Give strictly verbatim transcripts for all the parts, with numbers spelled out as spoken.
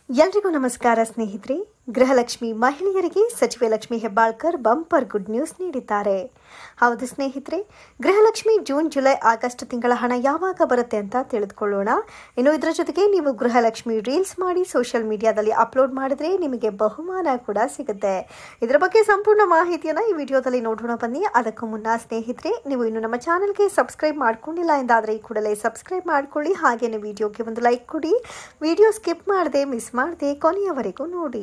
ಎಲ್ರಿಗೂ ನಮಸ್ಕಾರ ಸ್ನೇಹಿತರೆ. ಗೃಹಲಕ್ಷ್ಮಿ ಮಹಿಳೆಯರಿಗೆ ಸಚಿವೆ Lakshmi Hebbalkar bumper good news ನೀಡಿದ್ದಾರೆ. ಹೌದು ಸ್ನೇಹಿತರೆ, ಗೃಹಲಕ್ಷ್ಮಿ ಜೂನ್ ಜುಲೈ ಆಗಸ್ಟ್ ತಿಂಗಳ ಹಣ ಯಾವಾಗ ಬರುತ್ತೆ ಅಂತ ತಿಳಿದುಕೊಳ್ಳೋಣ. ಇನ್ನು ಇದರ ಜೊತೆಗೆ ನೀವು ಗೃಹಲಕ್ಷ್ಮಿ ರೀಲ್ಸ್ ಮಾಡಿ ಸೋಷಿಯಲ್ ಮೀಡಿಯಾದಲ್ಲಿ ಅಪ್ಲೋಡ್ ಮಾಡಿದ್ರೆ ನಿಮಗೆ ಬಹುಮಾನ ಕೂಡ ಸಿಗುತ್ತೆ. ಇದರ ಬಗ್ಗೆ ಸಂಪೂರ್ಣ ಮಾಹಿತಿಯನ್ನು ಈ ವಿಡಿಯೋದಲ್ಲಿ ನೋಡೋಣ ಬನ್ನಿ. ಅದಕ್ಕೂ ಮುನ್ನ ಸ್ನೇಹಿತರೆ, ನೀವು ಇನ್ನು ನಮ್ಮ ಚಾನಲ್ಗೆ ಸಬ್ಸ್ಕ್ರೈಬ್ ಮಾಡ್ಕೊಂಡಿಲ್ಲ ಎಂದಾದರೆ ಈ ಕೂಡಲೇ ಸಬ್ಸ್ಕ್ರೈಬ್ ಮಾಡ್ಕೊಳ್ಳಿ. ಹಾಗೆಯೇ ವಿಡಿಯೋಗೆ ಒಂದು ಲೈಕ್ ಕೊಡಿ. ವಿಡಿಯೋ ಸ್ಕಿಪ್ ಮಾಡದೆ ಮಿಸ್ ಮಾಡದೆ ಕೊನೆಯವರೆಗೂ ನೋಡಿ.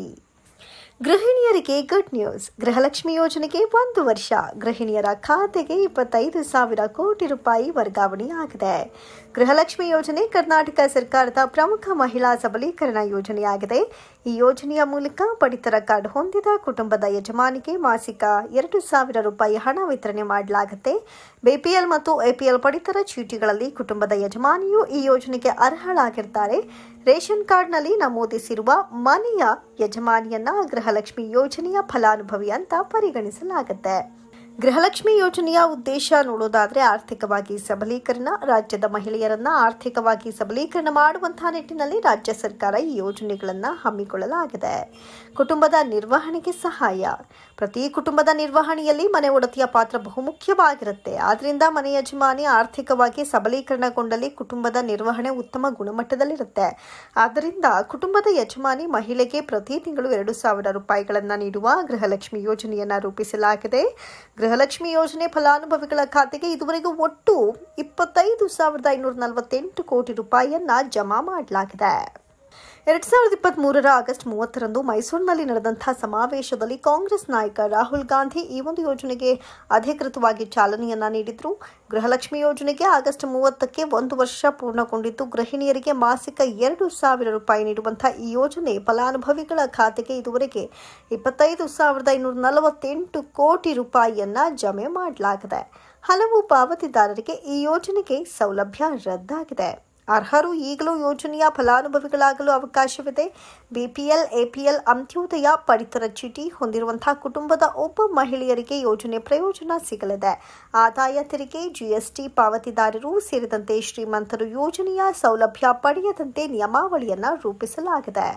ಗೃಹಿಣಿಯರಿಗೆ ಗುಡ್ ನ್ಯೂಸ್. ಗೃಹಲಕ್ಷ್ಮಿ ಯೋಜನೆಗೆ ಒಂದು ವರ್ಷ. ಗೃಹಿಣಿಯರ ಖಾತೆಗೆ ಇಪ್ಪತ್ತೈದು ಸಾವಿರ ಕೋಟಿ ರೂಪಾಯಿ ವರ್ಗಾವಣೆ ಆಗಿದೆ. ಗೃಹಲಕ್ಷ್ಮಿ ಯೋಜನೆ ಕರ್ನಾಟಕ ಸರ್ಕಾರದ ಪ್ರಮುಖ ಮಹಿಳಾ ಸಬಲೀಕರಣ ಯೋಜನೆಯಾಗಿದೆ. ಈ ಯೋಜನೆಯ ಮೂಲಕ ಪಡಿತರ ಕಾರ್ಡ್ ಹೊಂದಿದ ಕುಟುಂಬದ ಯಜಮಾನಿಗೆ ಮಾಸಿಕ ಎರಡು ಸಾವಿರ ರೂಪಾಯಿ ಹಣ ವಿತರಣೆ ಮಾಡಲಾಗುತ್ತೆ. ಬಿಪಿಎಲ್ ಮತ್ತು ಎಪಿಎಲ್ ಪಡಿತರ ಚೀಟಿಗಳಲ್ಲಿ ಕುಟುಂಬದ ಯಜಮಾನಿಯು ಈ ಯೋಜನೆಗೆ ಅರ್ಹರಾಗಿರ್ತಾರೆ. ರೇಷನ್ ಕಾರ್ಡ್ನಲ್ಲಿ ನಮೂದಿಸಿರುವ ಮನೆಯ ಯಜಮಾನಿಯನ್ನ ಗೃಹಲಕ್ಷ್ಮಿ ಯೋಜನೆಯ ಫಲಾನುಭವಿ ಅಂತ ಪರಿಗಣಿಸಲಾಗುತ್ತೆ. ಗೃಹಲಕ್ಷ್ಮಿ ಯೋಜನೆಯ ಉದ್ದೇಶ ನೋಡೋದಾದ್ರೆ ಆರ್ಥಿಕವಾಗಿ ಸಬಲೀಕರಣ. ರಾಜ್ಯದ ಮಹಿಳೆಯರನ್ನ ಆರ್ಥಿಕವಾಗಿ ಸಬಲೀಕರಣ ಮಾಡುವಂತಹ ನಿಟ್ಟಿನಲ್ಲಿ ರಾಜ್ಯ ಸರ್ಕಾರ ಈ ಯೋಜನೆಗಳನ್ನು ಹಮ್ಮಿಕೊಳ್ಳಲಾಗಿದೆ. ಕುಟುಂಬದ ನಿರ್ವಹಣೆಗೆ ಸಹಾಯ. ಪ್ರತಿ ಕುಟುಂಬದ ನಿರ್ವಹಣೆಯಲ್ಲಿ ಮನೆ ಒಡತಿಯ ಪಾತ್ರ ಬಹುಮುಖ್ಯವಾಗಿರುತ್ತೆ. ಆದ್ರಿಂದ ಮನೆ ಯಜಮಾನಿ ಆರ್ಥಿಕವಾಗಿ ಸಬಲೀಕರಣಗೊಂಡಲ್ಲಿ ಕುಟುಂಬದ ನಿರ್ವಹಣೆ ಉತ್ತಮ ಗುಣಮಟ್ಟದಲ್ಲಿರುತ್ತೆ. ಆದ್ದರಿಂದ ಕುಟುಂಬದ ಯಜಮಾನಿ ಮಹಿಳೆಗೆ ಪ್ರತಿ ತಿಂಗಳು ಎರಡು ಸಾವಿರ ರೂಪಾಯಿಗಳನ್ನು ನೀಡುವ ಗೃಹಲಕ್ಷ್ಮಿ ಯೋಜನೆಯನ್ನ ರೂಪಿಸಲಾಗಿದೆ. ಗೃಹಲಕ್ಷ್ಮಿ ಯೋಜನೆ ಫಲಾನುಭವಿಗಳ ಖಾತೆಗೆ ಇದುವರೆಗೂ ಒಟ್ಟು ಇಪ್ಪತ್ತೈದು ಸಾವಿರದ ಐನೂರ ನಲವತ್ತೆಂಟು ಕೋಟಿ ರೂಪಾಯಿಯನ್ನ ಜಮಾ ಮಾಡಲಾಗಿದೆ. ಎರಡ್ ಸಾವಿರದ ಇಪ್ಪತ್ತ್ ಮೂರರ ಆಗಸ್ಟ್ ಮೂವತ್ತರಂದು ಮೈಸೂರಿನಲ್ಲಿ ನಡೆದಂತಹ ಸಮಾವೇಶದಲ್ಲಿ ಕಾಂಗ್ರೆಸ್ ನಾಯಕ ರಾಹುಲ್ ಗಾಂಧಿ ಈ ಒಂದು ಯೋಜನೆಗೆ ಅಧಿಕೃತವಾಗಿ ಚಾಲನೆಯನ್ನ ನೀಡಿದ್ರು. ಗೃಹಲಕ್ಷ್ಮಿ ಯೋಜನೆಗೆ ಆಗಸ್ಟ್ ಮೂವತ್ತಕ್ಕೆ ಒಂದು ವರ್ಷ ಪೂರ್ಣಗೊಂಡಿದ್ದು, ಗೃಹಿಣಿಯರಿಗೆ ಮಾಸಿಕ ಎರಡು ಸಾವಿರ ರೂಪಾಯಿ ನೀಡುವಂತಹ ಈ ಯೋಜನೆ ಫಲಾನುಭವಿಗಳ ಖಾತೆಗೆ ಇದುವರೆಗೆ ಇಪ್ಪತ್ತೈದು ಸಾವಿರದ ಐನೂರ ನಲವತ್ತೆಂಟು ಕೋಟಿ ರೂಪಾಯಿಯನ್ನ ಜಮೆ ಮಾಡಲಾಗಿದೆ. ಹಲವು ಪಾವತಿದಾರರಿಗೆ ಈ ಯೋಜನೆಗೆ ಸೌಲಭ್ಯ ರದ್ದಾಗಿದೆ. ಅರ್ಹರು ಈಗಲೂ ಯೋಜನೆಯ ಫಲಾನುಭವಿಗಳಾಗಲು ಅವಕಾಶವಿದೆ. ಬಿಪಿಎಲ್, ಎಪಿಎಲ್, ಅಂತ್ಯೋದಯ ಪಡಿತರ ಚೀಟಿ ಹೊಂದಿರುವಂತಹ ಕುಟುಂಬದ ಒಬ್ಬ ಮಹಿಳೆಯರಿಗೆ ಯೋಜನೆ ಪ್ರಯೋಜನ ಸಿಗಲಿದೆ. ಆದಾಯ ತೆರಿಗೆ, ಜಿಎಸ್ಟಿ ಪಾವತಿದಾರರು ಸೇರಿದಂತೆ ಶ್ರೀಮಂತರು ಯೋಜನೆಯ ಸೌಲಭ್ಯ ಪಡೆಯದಂತೆ ನಿಯಮಾವಳಿಯನ್ನು ರೂಪಿಸಲಾಗಿದೆ.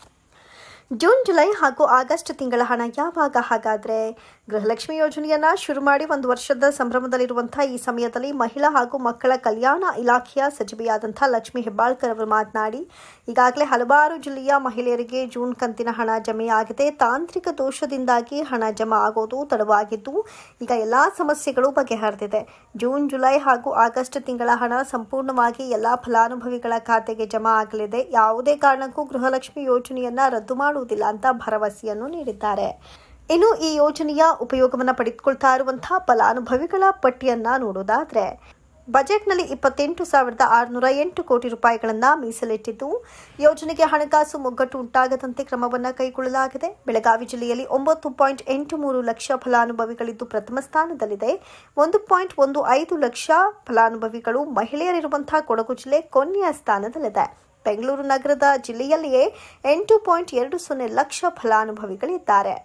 ಜೂನ್ ಜುಲೈ ಹಾಗೂ ಆಗಸ್ಟ್ ತಿಂಗಳ ಹಣ ಯಾವಾಗ? ಹಾಗಾದ್ರೆ ಗೃಹಲಕ್ಷ್ಮಿ ಯೋಜನೆಯನ್ನ ಶುರು ಮಾಡಿ ಒಂದು ವರ್ಷದ ಸಂಭ್ರಮದಲ್ಲಿರುವಂತಹ ಈ ಸಮಯದಲ್ಲಿ ಮಹಿಳಾ ಹಾಗೂ ಮಕ್ಕಳ ಕಲ್ಯಾಣ ಇಲಾಖೆಯ ಸಚಿವೆಯಾದಂತಹ ಲಕ್ಷ್ಮಿ ಹೆಬ್ಬಾಳ್ಕರ್ ಅವರು ಮಾತನಾಡಿ, ಈಗಾಗಲೇ ಹಲವಾರು ಜಿಲ್ಲೆಯ ಮಹಿಳೆಯರಿಗೆ ಜೂನ್ ಕಂತಿನ ಹಣ ಜಮೆಯಾಗಿದೆ. ತಾಂತ್ರಿಕ ದೋಷದಿಂದಾಗಿ ಹಣ ಜಮಾ ಆಗೋದು ತಡವಾಗಿದ್ದು, ಈಗ ಎಲ್ಲಾ ಸಮಸ್ಯೆಗಳು ಬಗೆಹರಿದಿದೆ. ಜೂನ್ ಜುಲೈ ಹಾಗೂ ಆಗಸ್ಟ್ ತಿಂಗಳ ಹಣ ಸಂಪೂರ್ಣವಾಗಿ ಎಲ್ಲಾ ಫಲಾನುಭವಿಗಳ ಖಾತೆಗೆ ಜಮಾ ಆಗಲಿದೆ. ಯಾವುದೇ ಕಾರಣಕ್ಕೂ ಗೃಹಲಕ್ಷ್ಮಿ ಯೋಜನೆಯನ್ನ ರದ್ದು ಮಾಡುವುದಿಲ್ಲ ಅಂತ ಭರವಸೆಯನ್ನು ನೀಡಿದ್ದಾರೆ. ಇನ್ನು ಈ ಯೋಜನೆಯ ಉಪಯೋಗವನ್ನು ಪಡೆದುಕೊಳ್ತಾ ಇರುವಂತಹ ಫಲಾನುಭವಿಗಳ ಪಟ್ಟಿಯನ್ನ ನೋಡೋದಾದ್ರೆ ಬಜೆಟ್ನಲ್ಲಿ ಇಪ್ಪತ್ತೆಂಟು ಸಾವಿರದ ಆರುನೂರ ಎಂಟು ಕೋಟಿ ರೂಪಾಯಿಗಳನ್ನ ಮೀಸಲಿಟ್ಟಿದ್ದು, ಯೋಜನೆಗೆ ಹಣಕಾಸು ಮುಗ್ಗಟ್ಟು ಉಂಟಾಗದಂತೆ ಕ್ರಮವನ್ನು ಕೈಗೊಳ್ಳಲಾಗಿದೆ. ಬೆಳಗಾವಿ ಜಿಲ್ಲೆಯಲ್ಲಿ ಒಂಬತ್ತು ಪಾಯಿಂಟ್ ಎಂಟು ಮೂರು ಲಕ್ಷ ಫಲಾನುಭವಿಗಳಿದ್ದು ಪ್ರಥಮ ಸ್ಥಾನದಲ್ಲಿದೆ. ಒಂದು ಪಾಯಿಂಟ್ ಒಂದು ಐದು ಲಕ್ಷ ಫಲಾನುಭವಿಗಳು ಮಹಿಳೆಯರಿರುವಂತಹ ಕೊಡಗು ಜಿಲ್ಲೆ ಕೊನೆಯ ಸ್ಥಾನದಲ್ಲಿದೆ. ಬೆಂಗಳೂರು ನಗರದ ಜಿಲ್ಲೆಯಲ್ಲಿಯೇ ಎಂಟು ಪಾಯಿಂಟ್ ಎರಡು ಸೊನ್ನೆ ಲಕ್ಷ ಫಲಾನುಭವಿಗಳಿದ್ದಾರೆ.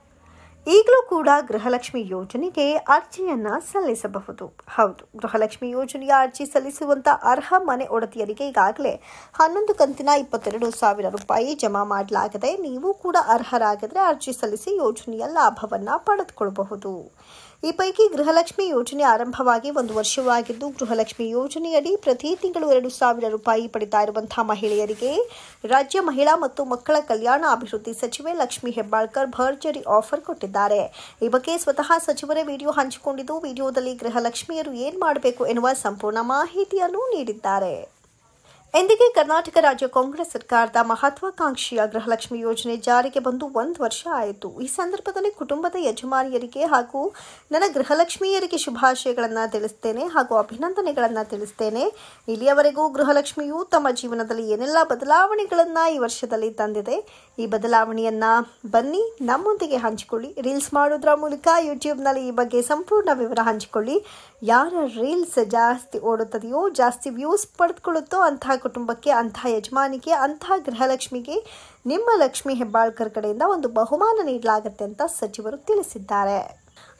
ಈಗಲೂ ಕೂಡ ಗೃಹಲಕ್ಷ್ಮಿ ಯೋಜನೆಗೆ ಅರ್ಜಿಯನ್ನ ಸಲ್ಲಿಸಬಹುದು. ಹೌದು, ಗೃಹಲಕ್ಷ್ಮಿ ಯೋಜನೆಯ ಅರ್ಜಿ ಸಲ್ಲಿಸುವಂತ ಅರ್ಹ ಮನೆ ಒಡತಿಯರಿಗೆ ಈಗಾಗಲೇ ಹನ್ನೊಂದು ಕಂತಿನ ಇಪ್ಪತ್ತೆರಡು ಸಾವಿರ ರೂಪಾಯಿ ಜಮಾ ಮಾಡಲಾಗಿದೆ. ನೀವು ಕೂಡ ಅರ್ಹರಾಗಿದ್ರೆ ಅರ್ಜಿ ಸಲ್ಲಿಸಿ ಯೋಜನೆಯ ಲಾಭವನ್ನ ಪಡೆದುಕೊಳ್ಳಬಹುದು. ಈ ಪೈಕಿ ಗೃಹಲಕ್ಷ್ಮಿ ಯೋಜನೆ ಆರಂಭವಾಗಿ ಒಂದು ವರ್ಷವಾಗಿದ್ದು, ಗೃಹಲಕ್ಷ್ಮಿ ಯೋಜನೆಯಡಿ ಪ್ರತಿ ತಿಂಗಳು ಎರಡು ಸಾವಿರ ರೂಪಾಯಿ ಪಡಿತಾ ಇರುವಂತಹ ಮಹಿಳೆಯರಿಗೆ ರಾಜ್ಯ ಮಹಿಳಾ ಮತ್ತು ಮಕ್ಕಳ ಕಲ್ಯಾಣ ಅಭಿವೃದ್ಧಿ ಸಚಿವೆ ಲಕ್ಷ್ಮಿ ಹೆಬ್ಬಾಳ್ಕರ್ ಭರ್ಜರಿ ಆಫರ್ ಕೊಟ್ಟಿದ್ದಾರೆ. ಈ ಬಗ್ಗೆ ಸ್ವತಃ ಸಚಿವರೇ ವಿಡಿಯೋ ಹಂಚಿಕೊಂಡಿದ್ದು, ವಿಡಿಯೋದಲ್ಲಿ ಗೃಹಲಕ್ಷ್ಮಿಯರು ಏನ್ ಮಾಡಬೇಕು ಎನ್ನುವ ಸಂಪೂರ್ಣ ಮಾಹಿತಿಯನ್ನು ನೀಡಿದ್ದಾರೆ. ಎಂದಿಗೆ ಕರ್ನಾಟಕ ರಾಜ್ಯ ಕಾಂಗ್ರೆಸ್ ಸರ್ಕಾರದ ಮಹತ್ವಾಕಾಂಕ್ಷೆಯ ಗೃಹಲಕ್ಷ್ಮಿ ಯೋಜನೆ ಜಾರಿಗೆ ಬಂದು ಒಂದು ವರ್ಷ ಆಯಿತು. ಈ ಸಂದರ್ಭದಲ್ಲಿ ಕುಟುಂಬದ ಯಜಮಾನಿಯರಿಗೆ ಹಾಗೂ ನನ್ನ ಗೃಹಲಕ್ಷ್ಮಿಯರಿಗೆ ಶುಭಾಶಯಗಳನ್ನು ತಿಳಿಸ್ತೇನೆ ಹಾಗೂ ಅಭಿನಂದನೆಗಳನ್ನು ತಿಳಿಸ್ತೇನೆ. ಇಲ್ಲಿಯವರೆಗೂ ಗೃಹಲಕ್ಷ್ಮಿಯು ತಮ್ಮ ಜೀವನದಲ್ಲಿ ಏನೆಲ್ಲ ಬದಲಾವಣೆಗಳನ್ನು ಈ ವರ್ಷದಲ್ಲಿ ತಂದಿದೆ, ಈ ಬದಲಾವಣೆಯನ್ನ ಬನ್ನಿ ನಮ್ಮೊಂದಿಗೆ ಹಂಚಿಕೊಳ್ಳಿ. ರೀಲ್ಸ್ ಮಾಡೋದ್ರ ಮೂಲಕ ಯೂಟ್ಯೂಬ್ನಲ್ಲಿ ಈ ಬಗ್ಗೆ ಸಂಪೂರ್ಣ ವಿವರ ಹಂಚಿಕೊಳ್ಳಿ. ಯಾರ ರೀಲ್ಸ್ ಜಾಸ್ತಿ ಓಡುತ್ತದೆಯೋ, ಜಾಸ್ತಿ ವ್ಯೂಸ್ ಪಡೆದುಕೊಳ್ಳುತ್ತೋ ಅಂತಹ ಕುಟುಂಬಕ್ಕೆ, ಅಂತಹ ಯಜಮಾನಿಗೆ, ಅಂತಹ ಗೃಹಲಕ್ಷ್ಮಿಗೆ ನಿಮ್ಮ ಲಕ್ಷ್ಮಿ ಹೆಬ್ಬಾಳ್ಕರ್ ಕಡೆಯಿಂದ ಒಂದು ಬಹುಮಾನ ನೀಡಲಾಗುತ್ತೆ ಅಂತ ಸಚಿವರು ತಿಳಿಸಿದ್ದಾರೆ.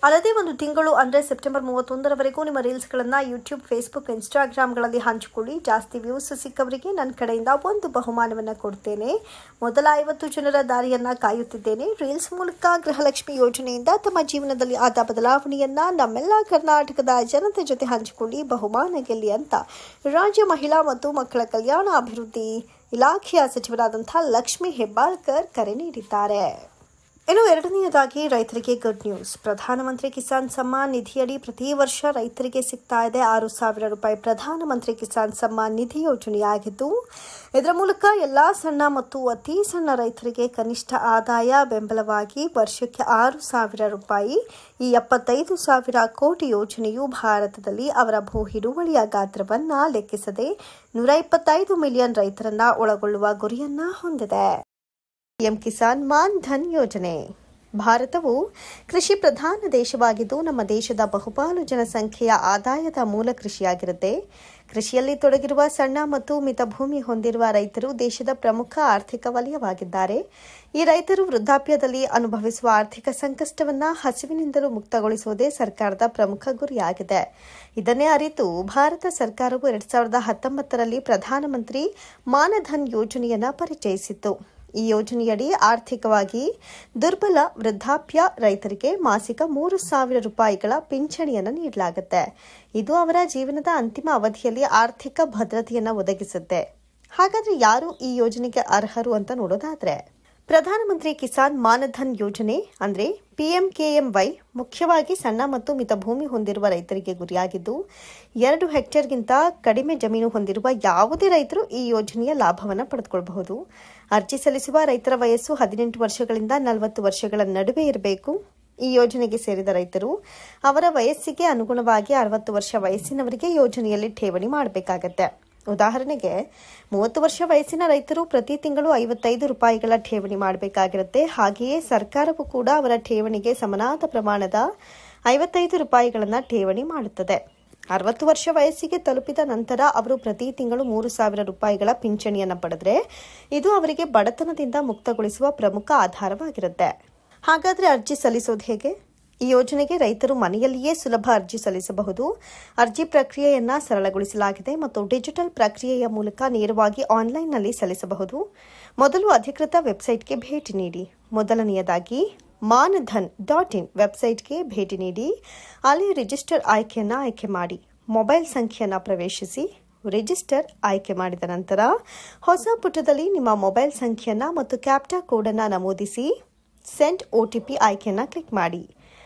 ಅಲ್ಲದೆ ಒಂದು ತಿಂಗಳು ಅಂದರೆ ಸೆಪ್ಟೆಂಬರ್ ಮೂವತ್ತೊಂದರವರೆಗೂ ನಿಮ್ಮ ರೀಲ್ಸ್ಗಳನ್ನು ಯೂಟ್ಯೂಬ್, ಫೇಸ್ಬುಕ್, ಇನ್ಸ್ಟಾಗ್ರಾಮ್ಗಳಲ್ಲಿ ಹಂಚಿಕೊಳ್ಳಿ. ಜಾಸ್ತಿ ವ್ಯೂಸ್ ಸಿಕ್ಕವರಿಗೆ ನನ್ನ ಕಡೆಯಿಂದ ಒಂದು ಬಹುಮಾನವನ್ನು ಕೊಡ್ತೇನೆ. ಮೊದಲ ಐವತ್ತು ಜನರ ದಾರಿಯನ್ನು ಕಾಯುತ್ತಿದ್ದೇನೆ. ರೀಲ್ಸ್ ಮೂಲಕ ಗೃಹಲಕ್ಷ್ಮಿ ಯೋಜನೆಯಿಂದ ತಮ್ಮ ಜೀವನದಲ್ಲಿ ಆದ ಬದಲಾವಣೆಯನ್ನು ನಮ್ಮೆಲ್ಲ ಕರ್ನಾಟಕದ ಜನತೆ ಜೊತೆ ಹಂಚಿಕೊಳ್ಳಿ, ಬಹುಮಾನ ಗೆಲ್ಲಿ ಅಂತ ರಾಜ್ಯ ಮಹಿಳಾ ಮತ್ತು ಮಕ್ಕಳ ಕಲ್ಯಾಣ ಅಭಿವೃದ್ಧಿ ಇಲಾಖೆಯ ಸಚಿವರಾದಂಥ ಲಕ್ಷ್ಮೀ ಹೆಬ್ಬಾಳ್ಕರ್ ಕರೆ ನೀಡಿದ್ದಾರೆ. ಇನ್ನು ಎರಡನೆಯದಾಗಿ ರೈತರಿಗೆ ಗುಡ್ ನ್ಯೂಸ್. ಪ್ರಧಾನಮಂತ್ರಿ ಕಿಸಾನ್ ಸಮ್ಮಾನ್ ನಿಧಿಯಡಿ ಪ್ರತಿ ವರ್ಷ ರೈತರಿಗೆ ಸಿಗ್ತಾ ಇದೆ ಆರು ಸಾವಿರ ರೂಪಾಯಿ ಪ್ರಧಾನಮಂತ್ರಿ ಕಿಸಾನ್ ಸಮ್ಮಾನ್ ನಿಧಿ ಯೋಜನೆಯಾಗಿದ್ದು, ಇದರ ಮೂಲಕ ಎಲ್ಲಾ ಸಣ್ಣ ಮತ್ತು ಅತಿ ಸಣ್ಣ ರೈತರಿಗೆ ಕನಿಷ್ಠ ಆದಾಯ ಬೆಂಬಲವಾಗಿ ವರ್ಷಕ್ಕೆ ಆರು ಸಾವಿರ ರೂಪಾಯಿ. ಈ ಎಪ್ಪತ್ತೈದು ಸಾವಿರ ಕೋಟಿ ಯೋಜನೆಯು ಭಾರತದಲ್ಲಿ ಅವರ ಭೂ ಹಿಡುವಳಿಯ ಗಾತ್ರವನ್ನ ಲೆಕ್ಕಿಸದೆ ನೂರ ಇಪ್ಪತ್ತೈದು ಮಿಲಿಯನ್ ರೈತರನ್ನ ಒಳಗೊಳ್ಳುವ ಗುರಿಯನ್ನ ಹೊಂದಿದೆ. ಪಿಎಂ ಕಿಸಾನ್ ಮಾನ್ ಧನ್ ಯೋಜನೆ. ಭಾರತವು ಕೃಷಿ ಪ್ರಧಾನ ದೇಶವಾಗಿದ್ದು, ನಮ್ಮ ದೇಶದ ಬಹುಪಾಲು ಜನಸಂಖ್ಯೆಯ ಆದಾಯದ ಮೂಲ ಕೃಷಿಯಾಗಿರುತ್ತೆ. ಕೃಷಿಯಲ್ಲಿ ತೊಡಗಿರುವ ಸಣ್ಣ ಮತ್ತು ಮಿತ ಭೂಮಿ ಹೊಂದಿರುವ ರೈತರು ದೇಶದ ಪ್ರಮುಖ ಆರ್ಥಿಕ ವಲಯವಾಗಿದ್ದಾರೆ. ಈ ರೈತರು ವೃದ್ಧಾಪ್ಯದಲ್ಲಿ ಅನುಭವಿಸುವ ಆರ್ಥಿಕ ಸಂಕಷ್ಟವನ್ನು ಹಸಿವಿನಿಂದಲೂ ಮುಕ್ತಗೊಳಿಸುವುದೇ ಸರ್ಕಾರದ ಪ್ರಮುಖ ಗುರಿಯಾಗಿದೆ. ಇದನ್ನೇ ಅರಿತು ಭಾರತ ಸರ್ಕಾರವು ಎರಡ್ ಸಾವಿರದ ಹತ್ತೊಂಬತ್ತರಲ್ಲಿ ಪ್ರಧಾನಮಂತ್ರಿ ಮಾನಧನ್ ಯೋಜನೆಯನ್ನು ಪರಿಚಯಿಸಿತ್ತು. ಈ ಯೋಜನೆಯಡಿ ಆರ್ಥಿಕವಾಗಿ ದುರ್ಬಲ ವೃದ್ಧಾಪ್ಯ ರೈತರಿಗೆ ಮಾಸಿಕ ಮೂರು ಸಾವಿರ ರೂಪಾಯಿಗಳ ಪಿಂಚಣಿಯನ್ನು ನೀಡಲಾಗುತ್ತೆ. ಇದು ಅವರ ಜೀವನದ ಅಂತಿಮ ಅವಧಿಯಲ್ಲಿ ಆರ್ಥಿಕ ಭದ್ರತೆಯನ್ನು ಒದಗಿಸುತ್ತೆ. ಹಾಗಾದ್ರೆ ಯಾರು ಈ ಯೋಜನೆಗೆ ಅರ್ಹರು ಅಂತ ನೋಡೋದಾದ್ರೆ, ಪ್ರಧಾನಮಂತ್ರಿ ಕಿಸಾನ್ ಮಾನಧನ್ ಯೋಜನೆ ಅಂದರೆ ಪಿಎಂಕೆಎಂವೈ ಮುಖ್ಯವಾಗಿ ಸಣ್ಣ ಮತ್ತು ಮಿತ ಭೂಮಿ ಹೊಂದಿರುವ ರೈತರಿಗೆ ಗುರಿಯಾಗಿದ್ದು, ಎರಡು ಹೆಕ್ಟೇರ್ಗಿಂತ ಕಡಿಮೆ ಜಮೀನು ಹೊಂದಿರುವ ಯಾವುದೇ ರೈತರು ಈ ಯೋಜನೆಯ ಲಾಭವನ್ನು ಪಡೆದುಕೊಳ್ಳಬಹುದು. ಅರ್ಜಿ ಸಲ್ಲಿಸುವ ರೈತರ ವಯಸ್ಸು ಹದಿನೆಂಟು ವರ್ಷಗಳಿಂದ ನಲವತ್ತು ವರ್ಷಗಳ ನಡುವೆ ಇರಬೇಕು. ಈ ಯೋಜನೆಗೆ ಸೇರಿದ ರೈತರು ಅವರ ವಯಸ್ಸಿಗೆ ಅನುಗುಣವಾಗಿ ಅರವತ್ತು ವರ್ಷ ವಯಸ್ಸಿನವರಿಗೆ ಯೋಜನೆಯಲ್ಲಿ ಠೇವಣಿ ಮಾಡಬೇಕಾಗತ್ತೆ. ಉದಾಹರಣೆಗೆ ಮೂವತ್ತು ವರ್ಷ ವಯಸ್ಸಿನ ರೈತರು ಪ್ರತಿ ತಿಂಗಳು ಐವತ್ತೈದು ರೂಪಾಯಿಗಳ ಠೇವಣಿ ಮಾಡಬೇಕಾಗಿರುತ್ತೆ. ಹಾಗೆಯೇ ಸರ್ಕಾರವು ಕೂಡ ಅವರ ಠೇವಣಿಗೆ ಸಮನಾದ ಪ್ರಮಾಣದ ಐವತ್ತೈದು ರೂಪಾಯಿಗಳನ್ನು ಠೇವಣಿ ಮಾಡುತ್ತದೆ. ಅರವತ್ತು ವರ್ಷ ವಯಸ್ಸಿಗೆ ತಲುಪಿದ ನಂತರ ಅವರು ಪ್ರತಿ ತಿಂಗಳು ಮೂರು ಸಾವಿರ ರೂಪಾಯಿಗಳ ಪಿಂಚಣಿಯನ್ನು ಪಡೆದರೆ ಇದು ಅವರಿಗೆ ಬಡತನದಿಂದ ಮುಕ್ತಗೊಳಿಸುವ ಪ್ರಮುಖ ಆಧಾರವಾಗಿರುತ್ತೆ. ಹಾಗಾದರೆ ಅರ್ಜಿ ಸಲ್ಲಿಸೋದು ಹೇಗೆ? ಈ ಯೋಜನೆಗೆ ರೈತರು ಮನೆಯಲ್ಲಿಯೇ ಸುಲಭ ಅರ್ಜಿ ಸಲ್ಲಿಸಬಹುದು. ಅರ್ಜಿ ಪ್ರಕ್ರಿಯೆಯನ್ನು ಸರಳಗೊಳಿಸಲಾಗಿದೆ ಮತ್ತು ಡಿಜಿಟಲ್ ಪ್ರಕ್ರಿಯೆಯ ಮೂಲಕ ನೇರವಾಗಿ ಆನ್ಲೈನ್ನಲ್ಲಿ ಸಲ್ಲಿಸಬಹುದು. ಮೊದಲು ಅಧಿಕೃತ ವೆಬ್ಸೈಟ್ಗೆ ಭೇಟಿ ನೀಡಿ. ಮೊದಲನೆಯದಾಗಿ ಮಾನಧನ್ ಡಾಟ್ ಇನ್ ವೆಬ್ಸೈಟ್ಗೆ ಭೇಟಿ ನೀಡಿ ಅಲ್ಲಿ ರಿಜಿಸ್ಟರ್ ಆಯ್ಕೆಯನ್ನು ಆಯ್ಕೆ ಮಾಡಿ ಮೊಬೈಲ್ ಸಂಖ್ಯೆಯನ್ನು ಪ್ರವೇಶಿಸಿ. ರಿಜಿಸ್ಟರ್ ಆಯ್ಕೆ ಮಾಡಿದ ನಂತರ ಹೊಸ ಪುಟದಲ್ಲಿ ನಿಮ್ಮ ಮೊಬೈಲ್ ಸಂಖ್ಯೆಯನ್ನು ಮತ್ತು ಕ್ಯಾಪ್ಟಾ ಕೋಡನ್ನು ನಮೂದಿಸಿ ಸೆಂಡ್ ಒಟಿಪಿ ಆಯ್ಕೆಯನ್ನು ಕ್ಲಿಕ್ ಮಾಡಿ.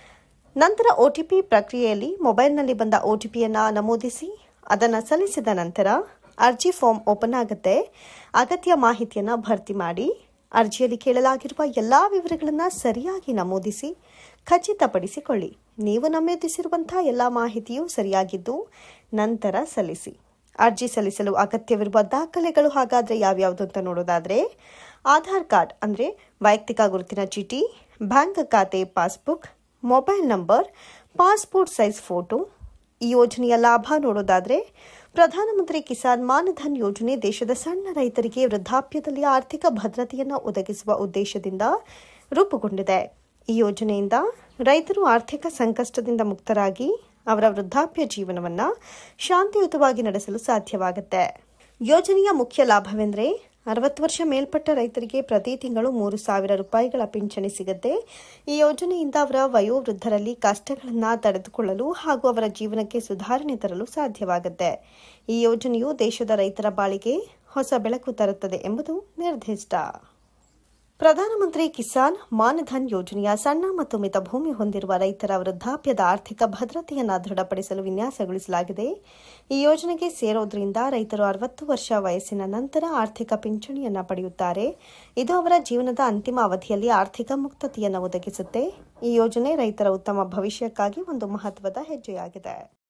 ನಂತರ ಒಟಿಪಿ ಪ್ರಕ್ರಿಯೆಯಲ್ಲಿ ಮೊಬೈಲ್ನಲ್ಲಿ ಬಂದ ಒಟಿಪಿಯನ್ನು ನಮೂದಿಸಿ ಅದನ್ನು ಸಲ್ಲಿಸಿದ ನಂತರ ಅರ್ಜಿ ಫಾರ್ಮ್ ಓಪನ್ ಆಗುತ್ತೆ. ಅಗತ್ಯ ಮಾಹಿತಿಯನ್ನು ಭರ್ತಿ ಮಾಡಿ. ಅರ್ಜಿಯಲ್ಲಿ ಕೇಳಲಾಗಿರುವ ಎಲ್ಲಾ ವಿವರಗಳನ್ನು ಸರಿಯಾಗಿ ನಮೂದಿಸಿ ಖಚಿತಪಡಿಸಿಕೊಳ್ಳಿ. ನೀವು ನಮೂದಿಸಿರುವಂತಹ ಎಲ್ಲ ಮಾಹಿತಿಯೂ ಸರಿಯಾಗಿದ್ದು ನಂತರ ಸಲ್ಲಿಸಿ. ಅರ್ಜಿ ಸಲ್ಲಿಸಲು ಅಗತ್ಯವಿರುವ ದಾಖಲೆಗಳು ಹಾಗಾದರೆ ಯಾವ್ಯಾವುದು ಅಂತ ನೋಡೋದಾದರೆ, ಆಧಾರ್ ಕಾರ್ಡ್ ಅಂದರೆ ವೈಯಕ್ತಿಕ ಗುರುತಿನ ಚೀಟಿ, ಬ್ಯಾಂಕ್ ಖಾತೆ passbook, mobile number, passport size photo. ಈ ಯೋಜನೆಯ ಲಾಭ ನೋಡೋದಾದರೆ, ಪ್ರಧಾನಮಂತ್ರಿ ಕಿಸಾನ್ ಮಾನಧನ್ ಯೋಜನೆ ದೇಶದ ಸಣ್ಣ ರೈತರಿಗೆ ವೃದ್ಧಾಪ್ಯದಲ್ಲಿ ಆರ್ಥಿಕ ಭದ್ರತೆಯನ್ನು ಒದಗಿಸುವ ಉದ್ದೇಶದಿಂದ ರೂಪುಗೊಂಡಿದೆ. ಈ ಯೋಜನೆಯಿಂದ ರೈತರು ಆರ್ಥಿಕ ಸಂಕಷ್ಟದಿಂದ ಮುಕ್ತರಾಗಿ ಅವರ ವೃದ್ಧಾಪ್ಯ ಜೀವನವನ್ನು ಶಾಂತಿಯುತವಾಗಿ ನಡೆಸಲು ಸಾಧ್ಯವಾಗುತ್ತೆ. ಯೋಜನೆಯ ಮುಖ್ಯ ಲಾಭವೆಂದರೆ ಅರವತ್ತು ವರ್ಷ ಮೇಲ್ಪಟ್ಟ ರೈತರಿಗೆ ಪ್ರತಿ ತಿಂಗಳು ಮೂರು ಸಾವಿರ ರೂಪಾಯಿಗಳ ಪಿಂಚಣಿ ಸಿಗುತ್ತೆ. ಈ ಯೋಜನೆಯಿಂದ ಅವರ ವಯೋವೃದ್ಧರಲ್ಲಿ ಕಷ್ಟಗಳನ್ನು ತಡೆದುಕೊಳ್ಳಲು ಹಾಗೂ ಅವರ ಜೀವನಕ್ಕೆ ಸುಧಾರಣೆ ತರಲು ಸಾಧ್ಯವಾಗುತ್ತೆ. ಈ ಯೋಜನೆಯು ದೇಶದ ರೈತರ ಬಾಳಿಗೆ ಹೊಸ ಬೆಳಕು ತರುತ್ತದೆ ಎಂಬುದು ನಿರ್ದಿಷ್ಟ. ಪ್ರಧಾನಮಂತ್ರಿ ಕಿಸಾನ್ ಮಾನಧನ್ ಯೋಜನೆಯ ಸಣ್ಣ ಮತ್ತು ಮಿತ ಭೂಮಿ ಹೊಂದಿರುವ ರೈತರ ವೃದ್ಧಾಪ್ಯದ ಆರ್ಥಿಕ ಭದ್ರತೆಯನ್ನು ದೃಢಪಡಿಸಲು ವಿನ್ಯಾಸಗೊಳಿಸಲಾಗಿದೆ. ಈ ಯೋಜನೆಗೆ ಸೇರೋದ್ರಿಂದ ರೈತರು ಅರವತ್ತು ವರ್ಷ ವಯಸ್ಸಿನ ನಂತರ ಆರ್ಥಿಕ ಪಿಂಚಣಿಯನ್ನು ಪಡೆಯುತ್ತಾರೆ. ಇದು ಅವರ ಜೀವನದ ಅಂತಿಮ ಅವಧಿಯಲ್ಲಿ ಆರ್ಥಿಕ ಮುಕ್ತತೆಯನ್ನು ಒದಗಿಸುತ್ತೆ. ಈ ಯೋಜನೆ ರೈತರ ಉತ್ತಮ ಭವಿಷ್ಯಕ್ಕಾಗಿ ಒಂದು ಮಹತ್ವದ ಹೆಜ್ಜೆಯಾಗಿದೆ.